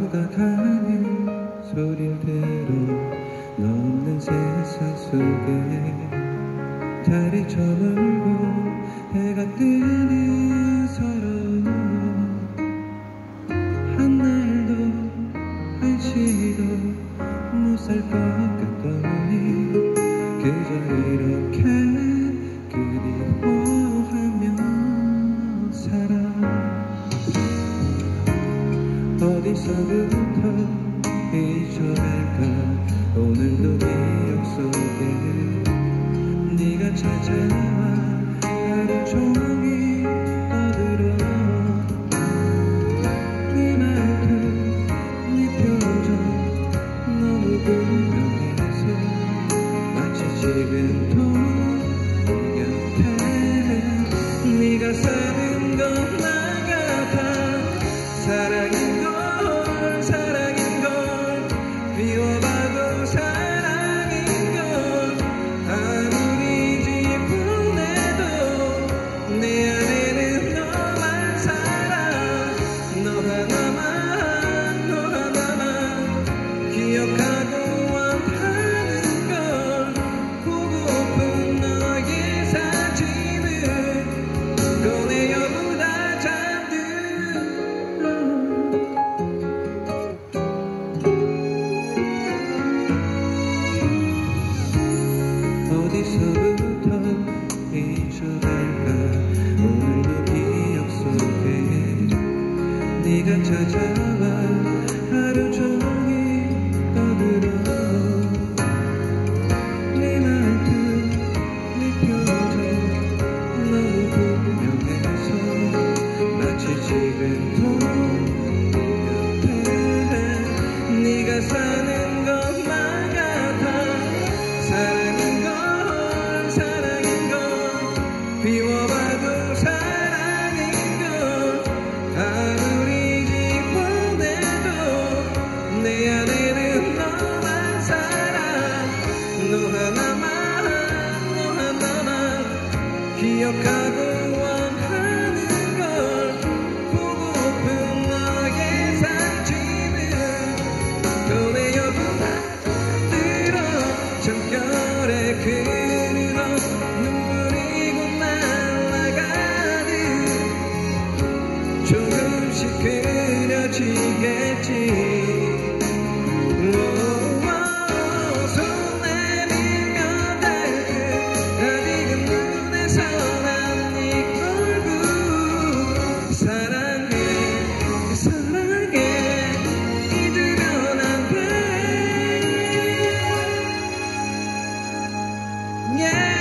너가 가는 소리를 들어 너 없는 세상 속에 달이 저물고 해가 뜨는 서러움 한 날도 한시도 못 살 것 같더니 그저 이렇게 그리워하며 살아. 어디서부터 잊혀갈까 오늘도 기억 속에 네가 찾아와 하루 종일 떠들어. 네 말투 네 표정 너무 분명해서 마치 지금도 네 곁에 네가 사는 것 같아. 사랑인 걸 사랑인 걸 비워봐도 사랑인 걸 아무리 지분해도 내 안에는 너만 살아. 너 하나만 너 하나만 기억하고 원하는 걸 보고픈 너의 사진을 꺼내어보다 잠든 어디서부터 잊혀갈까 오늘도 기억 속에 네가 찾아와 하루 종일 떠들어. 네 말투 네 표정 너무 분명해서 마치 지금도 곁에 네가 사는 것만 같아. 사랑인 걸 사랑인 걸 비워봐도 사랑인 걸 아무리 지워내도 내 안에는 너만 살아. 너 하나만 너 하나만 기억하고 원하는 걸 보고픈 너의 사진을 꺼내어보다 들어. 잠결에 그늘어 눈부리고 날아가듯 조금씩 그려지겠지. 손 내밀며 닿듯 아직은 눈에서 난 네 얼굴 사랑해 사랑해 잊으면 안 돼. Yeah.